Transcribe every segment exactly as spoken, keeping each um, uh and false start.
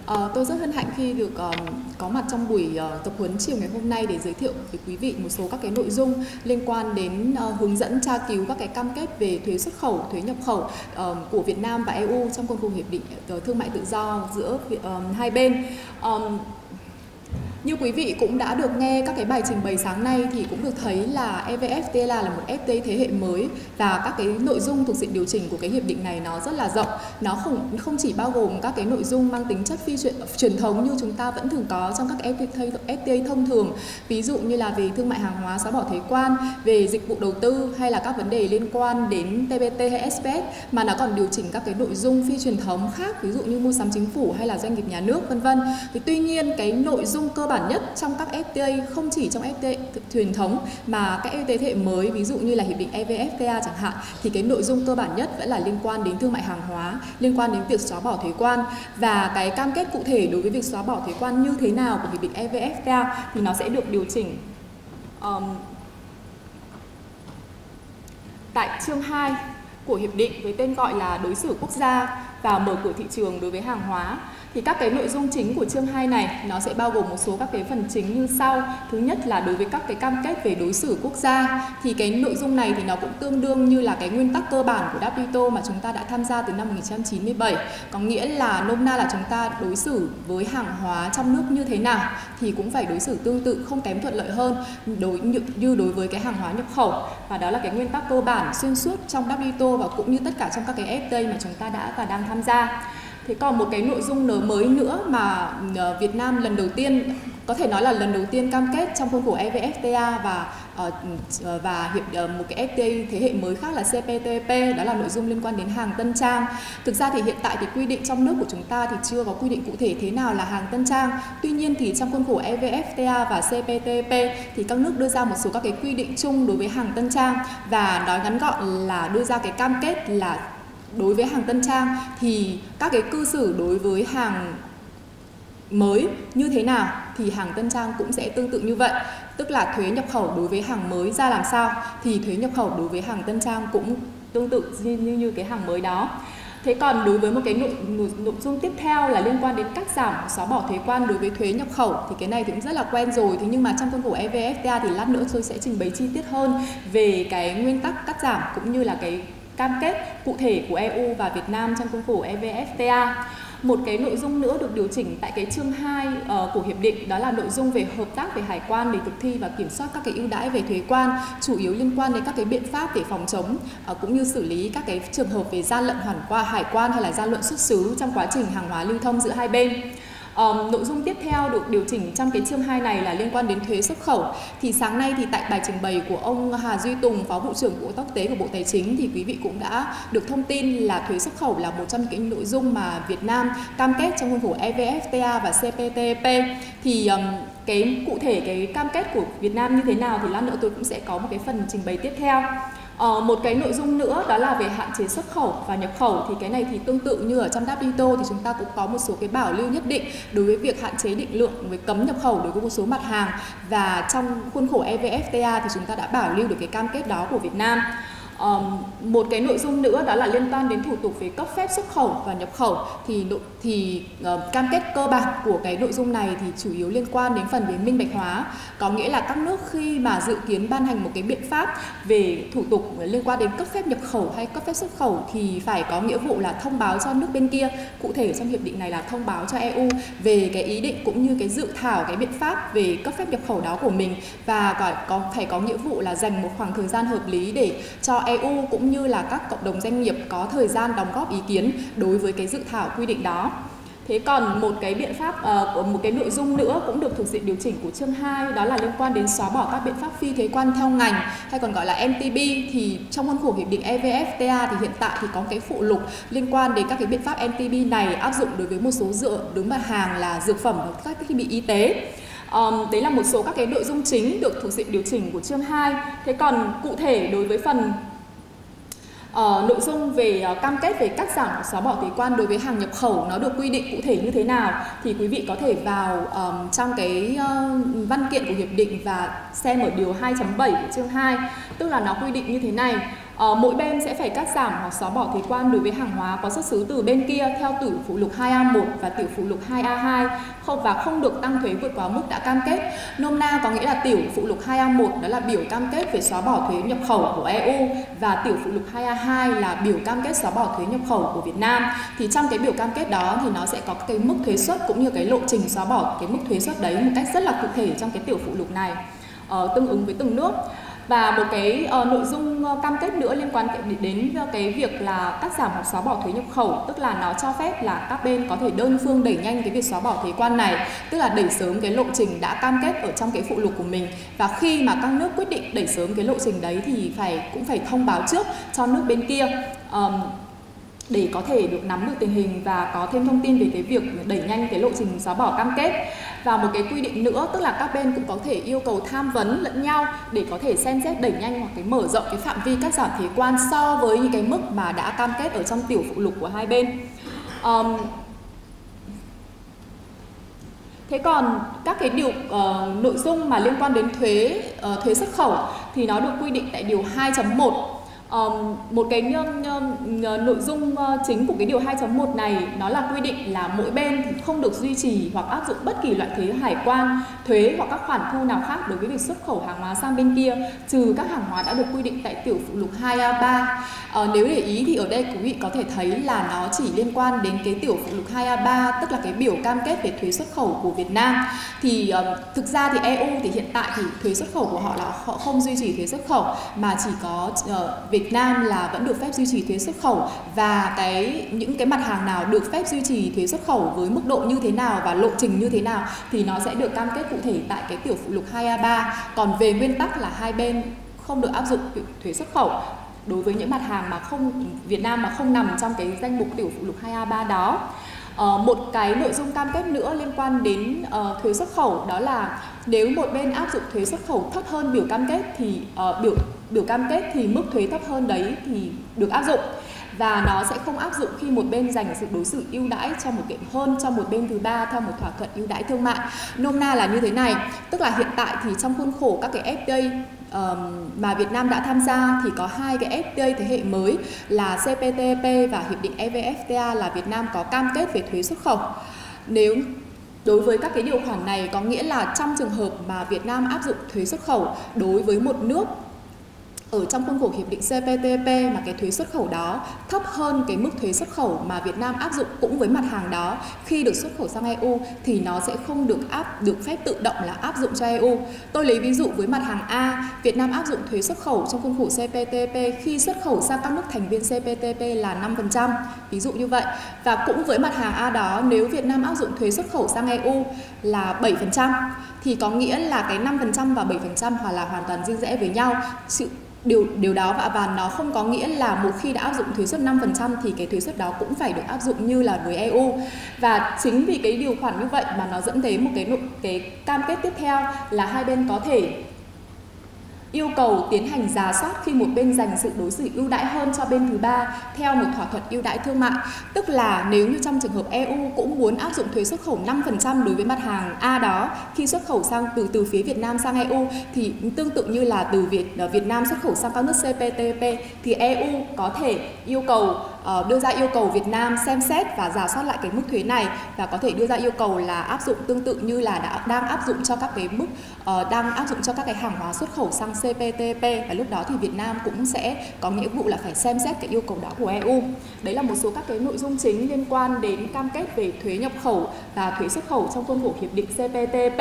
Uh, tôi rất hân hạnh khi được uh, có mặt trong buổi uh, tập huấn chiều ngày hôm nay để giới thiệu với quý vị một số các cái nội dung liên quan đến uh, hướng dẫn tra cứu các cái cam kết về thuế xuất khẩu, thuế nhập khẩu uh, của Việt Nam và e u trong khuôn khổ hiệp định uh, thương mại tự do giữa uh, hai bên. Um, Như quý vị cũng đã được nghe các cái bài trình bày sáng nay thì cũng được thấy là e vê ép tê a là một ép tê a thế hệ mới và các cái nội dung thuộc diện điều chỉnh của cái hiệp định này nó rất là rộng. Nó không không chỉ bao gồm các cái nội dung mang tính chất phi truyền, truyền thống như chúng ta vẫn thường có trong các ép tê a thông thường, ví dụ như là về thương mại hàng hóa, xóa bỏ thuế quan, về dịch vụ đầu tư hay là các vấn đề liên quan đến tê bê tê hay ét pê ét, mà nó còn điều chỉnh các cái nội dung phi truyền thống khác, ví dụ như mua sắm chính phủ hay là doanh nghiệp nhà nước vân vân. Thì tuy nhiên cái nội dung cơ bản nhất trong các ép tê a, không chỉ trong ép tê a truyền thống mà các ép tê a thế hệ mới, ví dụ như là hiệp định e vê ép tê a chẳng hạn, thì cái nội dung cơ bản nhất vẫn là liên quan đến thương mại hàng hóa, liên quan đến việc xóa bỏ thuế quan, và cái cam kết cụ thể đối với việc xóa bỏ thuế quan như thế nào của hiệp định e vê ép tê a thì nó sẽ được điều chỉnh um, tại chương hai của hiệp định với tên gọi là đối xử quốc gia và mở cửa thị trường đối với hàng hóa. Thì các cái nội dung chính của chương hai này nó sẽ bao gồm một số các cái phần chính như sau. Thứ nhất là đối với các cái cam kết về đối xử quốc gia, thì cái nội dung này thì nó cũng tương đương như là cái nguyên tắc cơ bản của đáp lê tê ô mà chúng ta đã tham gia từ năm một nghìn chín trăm chín mươi bảy. Có nghĩa là nôm na là chúng ta đối xử với hàng hóa trong nước như thế nào thì cũng phải đối xử tương tự, không kém thuận lợi hơn đối như, như đối với cái hàng hóa nhập khẩu. Và đó là cái nguyên tắc cơ bản xuyên suốt trong đáp lê tê ô và cũng như tất cả trong các cái ép tê a mà chúng ta đã và đang tham gia. Thế còn một cái nội dung nới mới nữa mà Việt Nam lần đầu tiên, có thể nói là lần đầu tiên cam kết trong khuôn khổ e vê ép tê a và và hiệp một cái ép tê a thế hệ mới khác là xê pê tê pê, đó là nội dung liên quan đến hàng tân trang. Thực ra thì hiện tại thì quy định trong nước của chúng ta thì chưa có quy định cụ thể thế nào là hàng tân trang. Tuy nhiên thì trong khuôn khổ e vê ép tê a và xê pê tê pê thì các nước đưa ra một số các cái quy định chung đối với hàng tân trang, và nói ngắn gọn là đưa ra cái cam kết là đối với hàng tân trang thì các cái cư xử đối với hàng mới như thế nào thì hàng tân trang cũng sẽ tương tự như vậy. Tức là thuế nhập khẩu đối với hàng mới ra làm sao thì thuế nhập khẩu đối với hàng tân trang cũng tương tự như, như, như cái hàng mới đó. Thế còn đối với một cái nội, nội, nội dung tiếp theo là liên quan đến cắt giảm, xóa bỏ thuế quan đối với thuế nhập khẩu, thì cái này thì cũng rất là quen rồi. Thế nhưng mà trong khuôn khổ e vê ép tê a thì lát nữa tôi sẽ trình bày chi tiết hơn về cái nguyên tắc cắt giảm cũng như là cái cam kết cụ thể của e u và Việt Nam trong khuôn khổ e vê ép tê a. Một cái nội dung nữa được điều chỉnh tại cái chương hai uh, của hiệp định, đó là nội dung về hợp tác về hải quan để thực thi và kiểm soát các cái ưu đãi về thuế quan, chủ yếu liên quan đến các cái biện pháp để phòng chống uh, cũng như xử lý các cái trường hợp về gian lận hoàn qua hải quan hay là gian lận xuất xứ trong quá trình hàng hóa lưu thông giữa hai bên. Um, nội dung tiếp theo được điều chỉnh trong cái chương hai này là liên quan đến thuế xuất khẩu. Thì sáng nay thì tại bài trình bày của ông Hà Duy Tùng, Phó Vụ trưởng Bộ Tóc tế của Bộ Tài chính, thì quý vị cũng đã được thông tin là thuế xuất khẩu là một trong những cái nội dung mà Việt Nam cam kết trong khuôn khổ e vê ép tê a và xê pê tê pê. Thì um, cái cụ thể cái cam kết của Việt Nam như thế nào thì lát nữa tôi cũng sẽ có một cái phần trình bày tiếp theo. Ờ, một cái nội dung nữa đó là về hạn chế xuất khẩu và nhập khẩu, thì cái này thì tương tự như ở trong đáp lê tê ô thì chúng ta cũng có một số cái bảo lưu nhất định đối với việc hạn chế định lượng với cấm nhập khẩu đối với một số mặt hàng, và trong khuôn khổ e vê ép tê a thì chúng ta đã bảo lưu được cái cam kết đó của Việt Nam. Um, một cái nội dung nữa đó là liên quan đến thủ tục về cấp phép xuất khẩu và nhập khẩu, thì thì uh, cam kết cơ bản của cái nội dung này thì chủ yếu liên quan đến phần về minh bạch hóa, có nghĩa là các nước khi mà dự kiến ban hành một cái biện pháp về thủ tục liên quan đến cấp phép nhập khẩu hay cấp phép xuất khẩu thì phải có nghĩa vụ là thông báo cho nước bên kia, cụ thể trong hiệp định này là thông báo cho e u về cái ý định cũng như cái dự thảo cái biện pháp về cấp phép nhập khẩu đó của mình, và có, có phải có nghĩa vụ là dành một khoảng thời gian hợp lý để cho e u cũng như là các cộng đồng doanh nghiệp có thời gian đóng góp ý kiến đối với cái dự thảo quy định đó. Thế còn một cái biện pháp, uh, một cái nội dung nữa cũng được thuộc diện điều chỉnh của chương hai, đó là liên quan đến xóa bỏ các biện pháp phi thuế quan theo ngành hay còn gọi là em tê bê. Thì trong khuôn khổ hiệp định e vê ép tê a thì hiện tại thì có cái phụ lục liên quan đến các cái biện pháp em tê bê này áp dụng đối với một số dựa đúng mặt hàng là dược phẩm và các thiết bị y tế. Um, đấy là một số các cái nội dung chính được thuộc diện điều chỉnh của chương hai. Thế còn cụ thể đối với phần Uh, nội dung về uh, cam kết về cắt giảm xóa bỏ thuế quan đối với hàng nhập khẩu nó được quy định cụ thể như thế nào thì quý vị có thể vào um, trong cái uh, văn kiện của hiệp định và xem ở điều hai chấm bảy của chương hai, tức là nó quy định như thế này. Uh, mỗi bên sẽ phải cắt giảm hoặc xóa bỏ thuế quan đối với hàng hóa có xuất xứ từ bên kia theo tiểu phụ lục hai A một và tiểu phụ lục hai A hai, không và không được tăng thuế vượt quá mức đã cam kết. Nôm na có nghĩa là tiểu phụ lục hai A một đó là biểu cam kết về xóa bỏ thuế nhập khẩu của E U và tiểu phụ lục hai A hai là biểu cam kết xóa bỏ thuế nhập khẩu của Việt Nam. Thì trong cái biểu cam kết đó thì nó sẽ có cái mức thuế suất cũng như cái lộ trình xóa bỏ cái mức thuế suất đấy một cách rất là cụ thể trong cái tiểu phụ lục này, uh, tương ứng với từng nước. Và một cái uh, nội dung uh, cam kết nữa liên quan đến uh, cái việc là cắt giảm hoặc xóa bỏ thuế nhập khẩu, tức là nó cho phép là các bên có thể đơn phương đẩy nhanh cái việc xóa bỏ thuế quan này, tức là đẩy sớm cái lộ trình đã cam kết ở trong cái phụ lục của mình. Và khi mà các nước quyết định đẩy sớm cái lộ trình đấy thì phải cũng phải thông báo trước cho nước bên kia um, để có thể được nắm được tình hình và có thêm thông tin về cái việc đẩy nhanh cái lộ trình xóa bỏ cam kết. Và một cái quy định nữa, tức là các bên cũng có thể yêu cầu tham vấn lẫn nhau để có thể xem xét đẩy nhanh hoặc cái mở rộng cái phạm vi cắt giảm thuế quan so với những cái mức mà đã cam kết ở trong tiểu phụ lục của hai bên. Um, Thế còn các cái điều uh, nội dung mà liên quan đến thuế uh, thuế xuất khẩu thì nó được quy định tại điều hai chấm một. Um, một cái uh, uh, nội dung uh, chính của cái điều hai chấm một này nó là quy định là mỗi bên thì không được duy trì hoặc áp dụng bất kỳ loại thuế hải quan, thuế hoặc các khoản thu nào khác đối với việc xuất khẩu hàng hóa sang bên kia, trừ các hàng hóa đã được quy định tại tiểu phụ lục hai A ba. Uh, nếu để ý thì ở đây quý vị có thể thấy là nó chỉ liên quan đến cái tiểu phụ lục hai A ba, tức là cái biểu cam kết về thuế xuất khẩu của Việt Nam. Thì uh, thực ra thì E U thì hiện tại thì thuế xuất khẩu của họ là họ không duy trì thuế xuất khẩu, mà chỉ có uh, Việt Nam là vẫn được phép duy trì thuế xuất khẩu, và cái những cái mặt hàng nào được phép duy trì thuế xuất khẩu với mức độ như thế nào và lộ trình như thế nào thì nó sẽ được cam kết cụ thể tại cái tiểu phụ lục hai A ba. Còn về nguyên tắc là hai bên không được áp dụng thuế xuất khẩu đối với những mặt hàng mà không Việt Nam mà không nằm trong cái danh mục tiểu phụ lục hai A ba đó. Uh, một cái nội dung cam kết nữa liên quan đến uh, thuế xuất khẩu đó là nếu một bên áp dụng thuế xuất khẩu thấp hơn biểu cam kết thì uh, biểu biểu cam kết thì mức thuế thấp hơn đấy thì được áp dụng, và nó sẽ không áp dụng khi một bên dành sự đối xử ưu đãi cho một cái hơn cho một bên thứ ba theo một thỏa thuận ưu đãi thương mại. Nôm na là như thế này, tức là hiện tại thì trong khuôn khổ các cái F T A Um, mà Việt Nam đã tham gia thì có hai cái F T A thế hệ mới là C P T P và hiệp định E V F T A là Việt Nam có cam kết về thuế xuất khẩu. Nếu đối với các cái điều khoản này có nghĩa là trong trường hợp mà Việt Nam áp dụng thuế xuất khẩu đối với một nước ở trong khuôn khổ hiệp định C P T P mà cái thuế xuất khẩu đó thấp hơn cái mức thuế xuất khẩu mà Việt Nam áp dụng cũng với mặt hàng đó khi được xuất khẩu sang E U thì nó sẽ không được áp được phép tự động là áp dụng cho E U. Tôi lấy ví dụ với mặt hàng A, Việt Nam áp dụng thuế xuất khẩu trong khuôn khổ C P T P khi xuất khẩu sang các nước thành viên C P T P là năm phần trăm, ví dụ như vậy. Và cũng với mặt hàng A đó, nếu Việt Nam áp dụng thuế xuất khẩu sang E U là bảy phần trăm thì có nghĩa là cái năm phần trăm và bảy phần trăm hòa là hoàn toàn riêng rẽ với nhau. Sự Điều, điều đó và, và nó không có nghĩa là một khi đã áp dụng thuế suất năm phần trăm thì cái thuế suất đó cũng phải được áp dụng như là với E U. Và chính vì cái điều khoản như vậy mà nó dẫn đến một cái, cái cam kết tiếp theo là hai bên có thể yêu cầu tiến hành rà soát khi một bên dành sự đối xử ưu đãi hơn cho bên thứ ba theo một thỏa thuận ưu đãi thương mại. Tức là nếu như trong trường hợp E U cũng muốn áp dụng thuế xuất khẩu năm phần trăm đối với mặt hàng A đó khi xuất khẩu sang từ từ phía Việt Nam sang E U, thì tương tự như là từ Việt Việt Nam xuất khẩu sang các nước C P T P thì E U có thể yêu cầu uh, đưa ra yêu cầu Việt Nam xem xét và rà soát lại cái mức thuế này, và có thể đưa ra yêu cầu là áp dụng tương tự như là đã đang áp dụng cho các cái mức uh, đang áp dụng cho các cái hàng hóa xuất khẩu sang C P T P, và lúc đó thì Việt Nam cũng sẽ có nghĩa vụ là phải xem xét cái yêu cầu đó của E U. Đấy là một số các cái nội dung chính liên quan đến cam kết về thuế nhập khẩu và thuế xuất khẩu trong khuôn khổ hiệp định C P T P.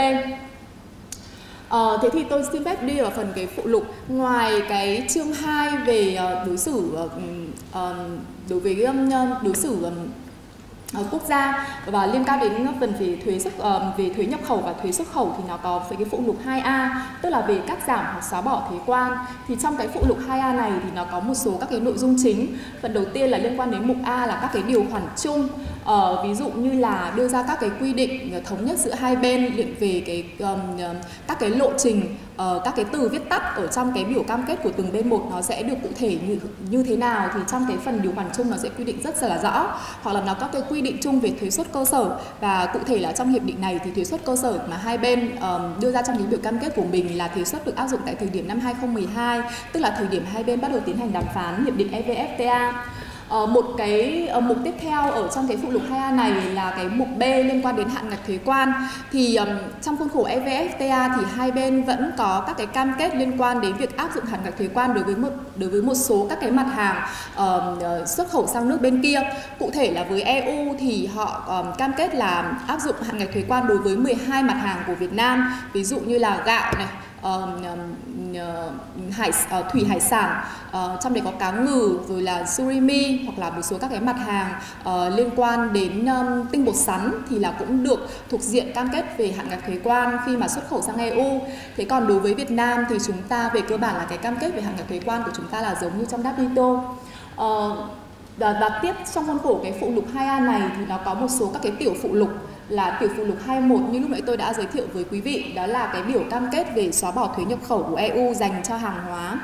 Ờ, thế thì tôi xin phép đi vào phần cái phụ lục. Ngoài cái chương hai về uh, đối xử uh, uh, đối với um, đối xử um, quốc gia và liên quan đến phần về thuế xuất uh, về thuế nhập khẩu và thuế xuất khẩu thì nó có với cái phụ lục hai A, tức là về cắt giảm hoặc xóa bỏ thuế quan. Thì trong cái phụ lục hai A này thì nó có một số các cái nội dung chính. Phần đầu tiên là liên quan đến mục A là các cái điều khoản chung, uh, ví dụ như là đưa ra các cái quy định thống nhất giữa hai bên về cái um, các cái lộ trình, uh, các cái từ viết tắt ở trong cái biểu cam kết của từng bên một nó sẽ được cụ thể như như thế nào, thì trong cái phần điều khoản chung nó sẽ quy định rất là rõ, hoặc là nó có cái quy định định chung về thuế suất cơ sở, và cụ thể là trong hiệp định này thì thuế suất cơ sở mà hai bên um, đưa ra trong những biểu cam kết của mình là thuế suất được áp dụng tại thời điểm năm hai không một hai, tức là thời điểm hai bên bắt đầu tiến hành đàm phán hiệp định e vê ép tê a. Uh, một cái uh, mục tiếp theo ở trong cái phụ lục hai A này là cái mục B liên quan đến hạn ngạch thuế quan. Thì um, trong khuôn khổ e vê ép tê a thì hai bên vẫn có các cái cam kết liên quan đến việc áp dụng hạn ngạch thuế quan đối với một đối với một số các cái mặt hàng uh, xuất khẩu sang nước bên kia. Cụ thể là với e u thì họ um, cam kết là áp dụng hạn ngạch thuế quan đối với mười hai mặt hàng của Việt Nam, ví dụ như là gạo này, Uh, uh, hải uh, thủy hải sản, uh, trong đấy có cá ngừ, rồi là surimi, hoặc là một số các cái mặt hàng uh, liên quan đến um, tinh bột sắn thì là cũng được thuộc diện cam kết về hạn ngạch thuế quan khi mà xuất khẩu sang e u. Thế còn đối với Việt Nam thì chúng ta về cơ bản là cái cam kết về hạn ngạch thuế quan của chúng ta là giống như trong đáp vê tê ô. Uh, và, và tiếp trong khuôn khổ cái phụ lục hai A này thì nó có một số các cái tiểu phụ lục, là tiểu phụ lục hai mươi mốt như lúc nãy tôi đã giới thiệu với quý vị, đó là cái biểu cam kết về xóa bỏ thuế nhập khẩu của e u dành cho hàng hóa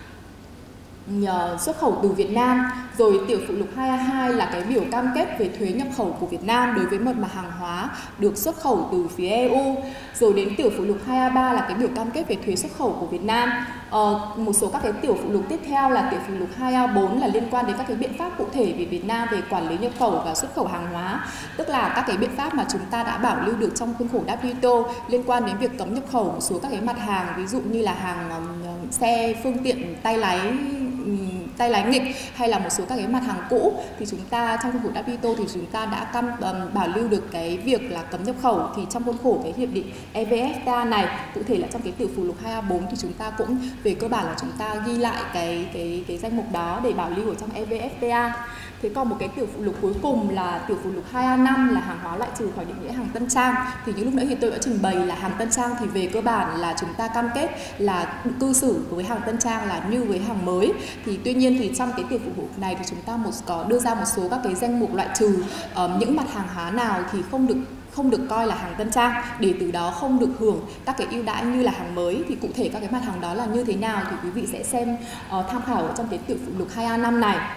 xuất khẩu từ Việt Nam. Rồi tiểu phụ lục hai A hai là cái biểu cam kết về thuế nhập khẩu của Việt Nam đối với một mặt hàng hóa được xuất khẩu từ phía e u. Rồi đến tiểu phụ lục hai A ba là cái biểu cam kết về thuế xuất khẩu của Việt Nam. Ờ, một số các cái tiểu phụ lục tiếp theo là tiểu phụ lục hai A bốn là liên quan đến các cái biện pháp cụ thể về Việt Nam về quản lý nhập khẩu và xuất khẩu hàng hóa, tức là các cái biện pháp mà chúng ta đã bảo lưu được trong khuôn khổ đáp vê tê ô liên quan đến việc cấm nhập khẩu một số các cái mặt hàng, ví dụ như là hàng um, xe phương tiện tay lái um, tay lái nghịch, hay là một số các cái mặt hàng cũ thì chúng ta trong khuôn khổ đáp vê tê ô thì chúng ta đã cam um, bảo lưu được cái việc là cấm nhập khẩu. Thì trong khuôn khổ cái hiệp định e vê ép tê a này, cụ thể là trong cái tiểu phụ lục hai A bốn thì chúng ta cũng về cơ bản là chúng ta ghi lại cái cái cái danh mục đó để bảo lưu ở trong e vê ép tê a. Thế còn một cái tiểu phụ lục cuối cùng là tiểu phụ lục hai A năm là hàng hóa loại trừ khỏi định nghĩa hàng tân trang. Thì như lúc nãy thì tôi đã trình bày là hàng tân trang thì về cơ bản là chúng ta cam kết là cư xử với hàng tân trang là như với hàng mới. Thì tuy nhiên thì trong cái tiểu phụ lục này thì chúng ta một có đưa ra một số các cái danh mục loại trừ um, những mặt hàng hóa nào thì không được không được coi là hàng tân trang, để từ đó không được hưởng các cái ưu đãi như là hàng mới. Thì cụ thể các cái mặt hàng đó là như thế nào thì quý vị sẽ xem uh, tham khảo ở trong cái tiểu phụ lục hai A năm này.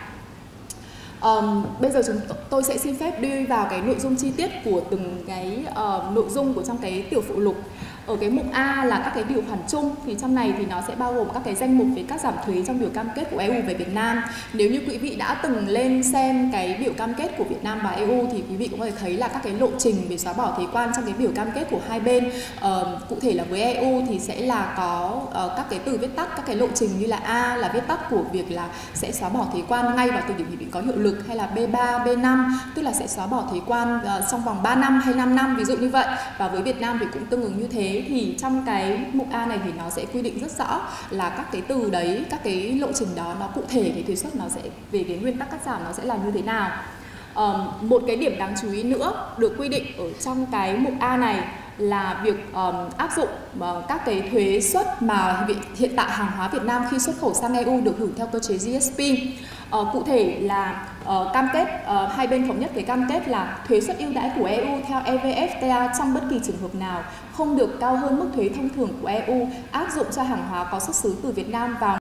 Um, bây giờ chúng tôi sẽ xin phép đi vào cái nội dung chi tiết của từng cái uh, nội dung của trong cái tiểu phụ lục. Ở cái mục A là các cái điều khoản chung, thì trong này thì nó sẽ bao gồm các cái danh mục về cắt giảm thuế trong biểu cam kết của e u về Việt Nam. Nếu như quý vị đã từng lên xem cái biểu cam kết của Việt Nam và e u thì quý vị cũng có thể thấy là các cái lộ trình về xóa bỏ thuế quan trong cái biểu cam kết của hai bên. Uh, cụ thể là với e u thì sẽ là có uh, các cái từ viết tắt, các cái lộ trình như là A là viết tắt của việc là sẽ xóa bỏ thuế quan ngay vào thời điểm hiệp định có hiệu lực, hay là B ba, B năm tức là sẽ xóa bỏ thuế quan uh, trong vòng ba năm hay năm năm, ví dụ như vậy. Và với Việt Nam thì cũng tương ứng như thế. Thì trong cái mục A này thì nó sẽ quy định rất rõ là các cái từ đấy, các cái lộ trình đó nó cụ thể cái thuế suất nó sẽ về cái nguyên tắc cắt giảm nó sẽ là như thế nào. Um, một cái điểm đáng chú ý nữa được quy định ở trong cái mục A này là việc um, áp dụng uh, các cái thuế suất mà hiện tại hàng hóa Việt Nam khi xuất khẩu sang e u được hưởng theo cơ chế giê ét pê. Uh, cụ thể là uh, cam kết uh, hai bên thống nhất cái cam kết là thuế suất ưu đãi của e u theo e vê ép tê a trong bất kỳ trường hợp nào không được cao hơn mức thuế thông thường của e u áp dụng cho hàng hóa có xuất xứ từ Việt Nam vào